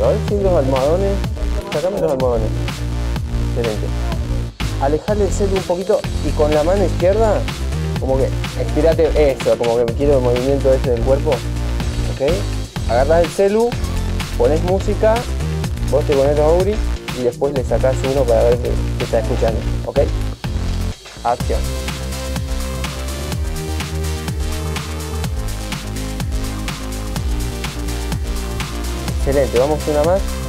A ver si los almohadones. Sacame los almohadones. Excelente. Alejale el celu un poquito y con la mano izquierda, como que estirate eso, como que me quiero el movimiento ese del cuerpo. ¿Ok? Agarras el celu, pones música, vos te pones los auris y después le sacás uno para ver qué está escuchando. ¿Ok? Acción. Excelente, vamos una más.